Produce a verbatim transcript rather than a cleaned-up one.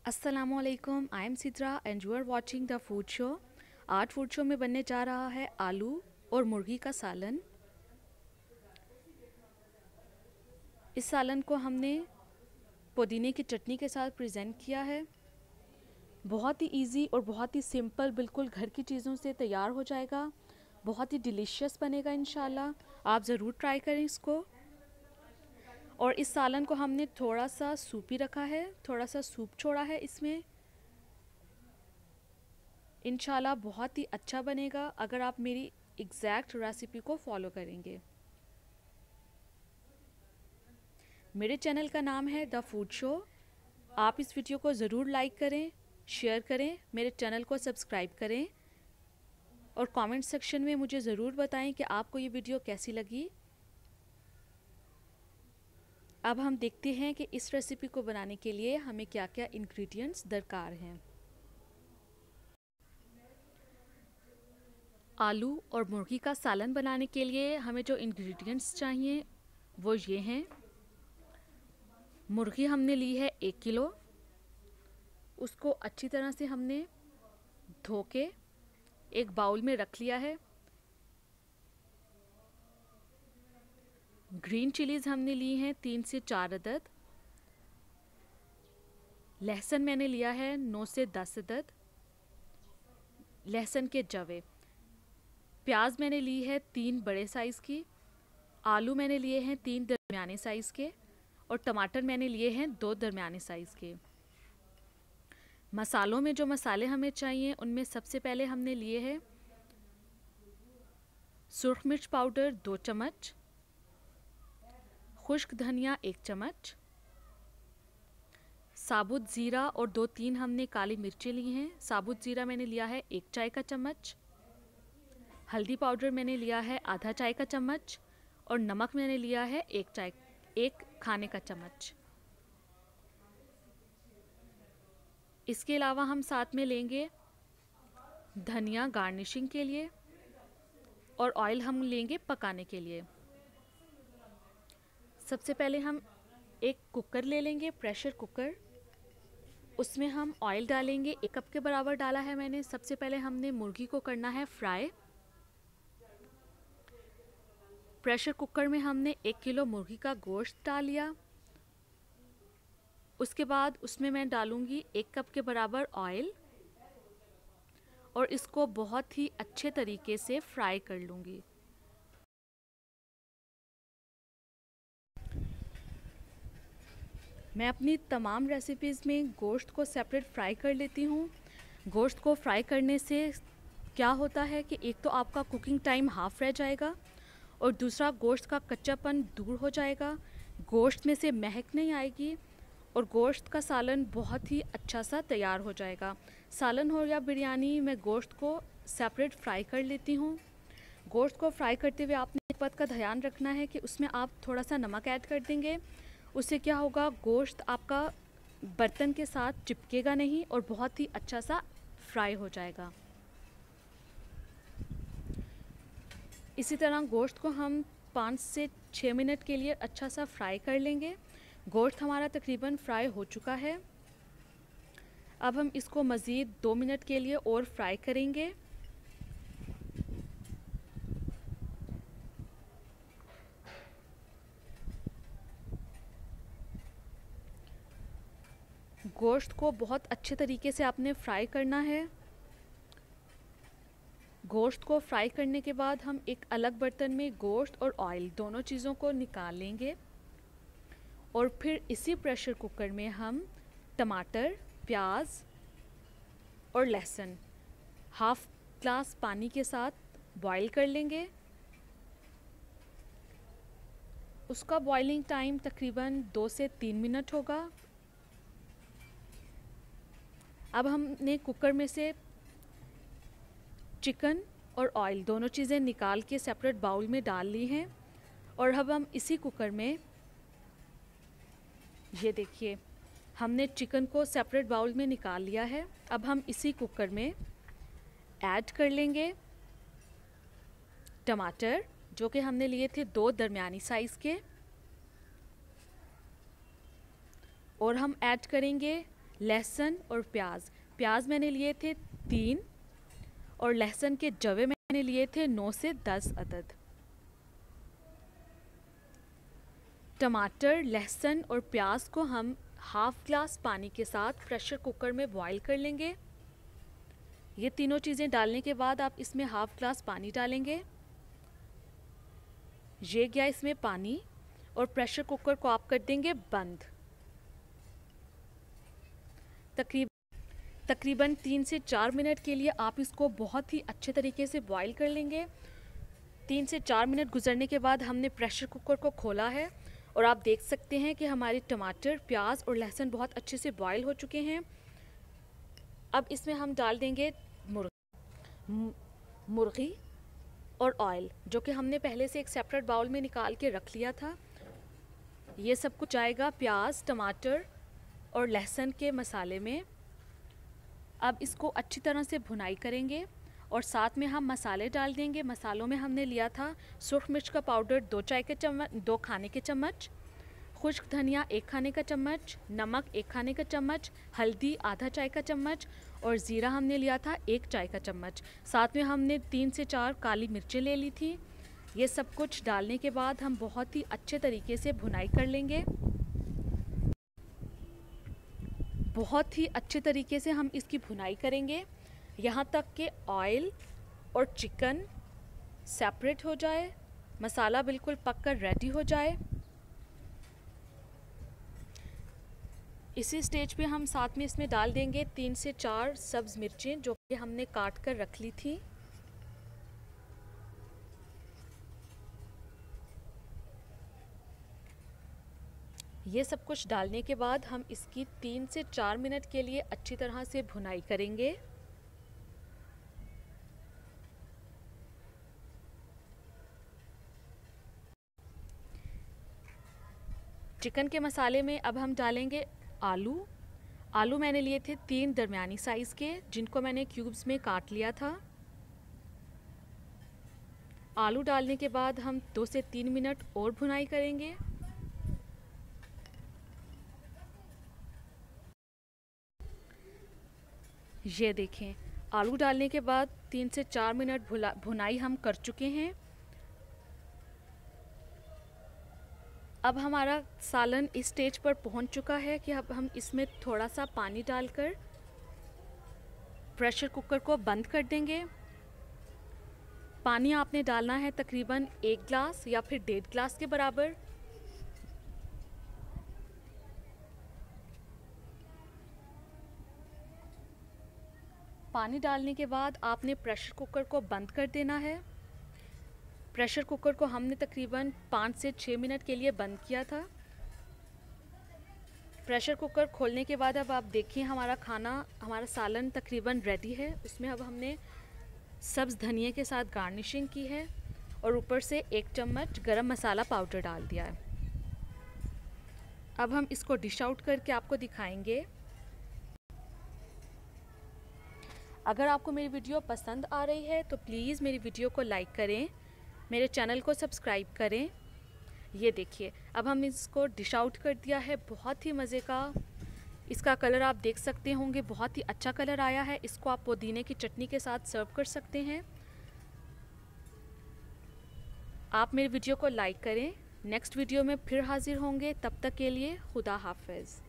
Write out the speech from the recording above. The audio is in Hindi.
अस्सलामुअलैकुम, I am Sidra and you are watching the food show. आज फूड शो में बनने जा रहा है आलू और मुर्गी का सालन। इस सालन को हमने पुदीने की चटनी के साथ प्रेजेंट किया है। बहुत ही इजी और बहुत ही सिंपल, बिल्कुल घर की चीज़ों से तैयार हो जाएगा। बहुत ही डिलीशियस बनेगा इंशाल्लाह। आप ज़रूर ट्राई करें इसको। और इस सालन को हमने थोड़ा सा सूपी रखा है, थोड़ा सा सूप छोड़ा है इसमें। इंशाल्लाह बहुत ही अच्छा बनेगा अगर आप मेरी एग्जैक्ट रेसिपी को फॉलो करेंगे। मेरे चैनल का नाम है द फूड शो। आप इस वीडियो को ज़रूर लाइक करें, शेयर करें, मेरे चैनल को सब्सक्राइब करें और कमेंट सेक्शन में मुझे ज़रूर बताएं कि आपको ये वीडियो कैसी लगी। अब हम देखते हैं कि इस रेसिपी को बनाने के लिए हमें क्या क्या इंग्रेडिएंट्स दरकार हैं। आलू और मुर्गी का सालन बनाने के लिए हमें जो इंग्रेडिएंट्स चाहिए वो ये हैं। मुर्गी हमने ली है एक किलो। उसको अच्छी तरह से हमने धो के एक बाउल में रख लिया है। ग्रीन चिलीज़ हमने ली हैं तीन से चार अदद। लहसुन मैंने लिया है नौ से दस अदद लहसुन के जवे। प्याज मैंने ली है तीन बड़े साइज़ की। आलू मैंने लिए हैं तीन दरमियाने साइज़ के और टमाटर मैंने लिए हैं दो दरमियाने साइज़ के। मसालों में जो मसाले हमें चाहिए उनमें सबसे पहले हमने लिए हैं सुर्ख मिर्च पाउडर दो चम्मच, खुश्क धनिया एक चम्मच, साबुत ज़ीरा और दो तीन हमने काली मिर्चें ली हैं। साबुत ज़ीरा मैंने लिया है एक चाय का चम्मच, हल्दी पाउडर मैंने लिया है आधा चाय का चम्मच और नमक मैंने लिया है एक चाय एक खाने का चम्मच। इसके अलावा हम साथ में लेंगे धनिया गार्निशिंग के लिए और ऑयल हम लेंगे पकाने के लिए। सबसे पहले हम एक कुकर ले लेंगे, प्रेशर कुकर। उसमें हम ऑयल डालेंगे, एक कप के बराबर डाला है मैंने। सबसे पहले हमने मुर्गी को करना है फ्राई। प्रेशर कुकर में हमने एक किलो मुर्गी का गोश्त डाल लिया। उसके बाद उसमें मैं डालूंगी एक कप के बराबर ऑयल और इसको बहुत ही अच्छे तरीके से फ्राई कर लूँगी। मैं अपनी तमाम रेसिपीज़ में गोश्त को सेपरेट फ्राई कर लेती हूँ। गोश्त को फ्राई करने से क्या होता है कि एक तो आपका कुकिंग टाइम हाफ रह जाएगा और दूसरा गोश्त का कच्चापन दूर हो जाएगा, गोश्त में से महक नहीं आएगी और गोश्त का सालन बहुत ही अच्छा सा तैयार हो जाएगा। सालन हो या बिरयानी, मैं गोश्त को सेपरेट फ्राई कर लेती हूँ। गोश्त को फ्राई करते हुए आपने एक बात का ध्यान रखना है कि उसमें आप थोड़ा सा नमक ऐड कर देंगे। उससे क्या होगा, गोश्त आपका बर्तन के साथ चिपकेगा नहीं और बहुत ही अच्छा सा फ्राई हो जाएगा। इसी तरह गोश्त को हम पाँच से छः मिनट के लिए अच्छा सा फ्राई कर लेंगे। गोश्त हमारा तकरीबन फ्राई हो चुका है। अब हम इसको मज़ीद दो मिनट के लिए और फ्राई करेंगे। गोश्त को बहुत अच्छे तरीके से आपने फ्राई करना है। गोश्त को फ्राई करने के बाद हम एक अलग बर्तन में गोश्त और ऑयल दोनों चीज़ों को निकाल लेंगे और फिर इसी प्रेशर कुकर में हम टमाटर, प्याज और लहसुन हाफ ग्लास पानी के साथ बॉईल कर लेंगे। उसका बॉइलिंग टाइम तकरीबन दो से तीन मिनट होगा। अब हमने कुकर में से चिकन और ऑयल दोनों चीज़ें निकाल के सेपरेट बाउल में डाल ली हैं और अब हम इसी कुकर में, ये देखिए, हमने चिकन को सेपरेट बाउल में निकाल लिया है। अब हम इसी कुकर में ऐड कर लेंगे टमाटर, जो कि हमने लिए थे दो दरमियानी साइज़ के, और हम ऐड करेंगे लहसुन और प्याज। प्याज मैंने लिए थे तीन और लहसुन के जवे मैंने लिए थे नौ से दस अदद। टमाटर, लहसुन और प्याज को हम हाफ ग्लास पानी के साथ प्रेशर कुकर में बॉईल कर लेंगे। ये तीनों चीज़ें डालने के बाद आप इसमें हाफ ग्लास पानी डालेंगे। ये गया इसमें पानी और प्रेशर कुकर को आप कर देंगे बंद। तकरीबन तकरीबन तीन से चार मिनट के लिए आप इसको बहुत ही अच्छे तरीके से बॉईल कर लेंगे। तीन से चार मिनट गुजरने के बाद हमने प्रेशर कुकर को खोला है और आप देख सकते हैं कि हमारे टमाटर, प्याज और लहसुन बहुत अच्छे से बॉईल हो चुके हैं। अब इसमें हम डाल देंगे मुर्गी मुर्गी और ऑयल, जो कि हमने पहले से एक सेपरेट बाउल में निकाल के रख लिया था। ये सब कुछ जाएगा प्याज, टमाटर और लहसुन के मसाले में। अब इसको अच्छी तरह से भुनाई करेंगे और साथ में हम मसाले डाल देंगे। मसालों में हमने लिया था सुर्ख मिर्च का पाउडर दो चाय के चम्मच दो खाने के चम्मच, खुश्क धनिया एक खाने का चम्मच, नमक एक खाने का चम्मच, हल्दी आधा चाय का चम्मच और ज़ीरा हमने लिया था एक चाय का चम्मच। साथ में हमने तीन से चार काली मिर्चें ले ली थी। ये सब कुछ डालने के बाद हम बहुत ही अच्छे तरीके से भुनाई कर लेंगे। बहुत ही अच्छे तरीके से हम इसकी भुनाई करेंगे यहाँ तक कि ऑयल और चिकन सेपरेट हो जाए, मसाला बिल्कुल पककर रेडी हो जाए। इसी स्टेज पे हम साथ में इसमें डाल देंगे तीन से चार सब्ज़ मिर्चें जो कि हमने काट कर रख ली थी। ये सब कुछ डालने के बाद हम इसकी तीन से चार मिनट के लिए अच्छी तरह से भुनाई करेंगे। चिकन के मसाले में अब हम डालेंगे आलू। आलू मैंने लिए थे तीन दरमियानी साइज़ के, जिनको मैंने क्यूब्स में काट लिया था। आलू डालने के बाद हम दो से तीन मिनट और भुनाई करेंगे। ये देखें, आलू डालने के बाद तीन से चार मिनट भुनाई हम कर चुके हैं। अब हमारा सालन इस स्टेज पर पहुंच चुका है कि अब हम इसमें थोड़ा सा पानी डालकर प्रेशर कुकर को बंद कर देंगे। पानी आपने डालना है तकरीबन एक गिलास या फिर डेढ़ गिलास के बराबर। पानी डालने के बाद आपने प्रेशर कुकर को बंद कर देना है। प्रेशर कुकर को हमने तकरीबन पाँच से छः मिनट के लिए बंद किया था। प्रेशर कुकर खोलने के बाद अब आप देखिए हमारा खाना, हमारा सालन तकरीबन रेडी है। उसमें अब हमने सब्ज़ धनिया के साथ गार्निशिंग की है और ऊपर से एक चम्मच गरम मसाला पाउडर डाल दिया है। अब हम इसको डिश आउट करके आपको दिखाएंगे। अगर आपको मेरी वीडियो पसंद आ रही है तो प्लीज़ मेरी वीडियो को लाइक करें, मेरे चैनल को सब्सक्राइब करें। ये देखिए अब हम इसको डिश आउट कर दिया है। बहुत ही मज़े का इसका कलर आप देख सकते होंगे, बहुत ही अच्छा कलर आया है। इसको आप पुदीने की चटनी के साथ सर्व कर सकते हैं। आप मेरी वीडियो को लाइक करें। नेक्स्ट वीडियो में फिर हाजिर होंगे, तब तक के लिए खुदा हाफिज़।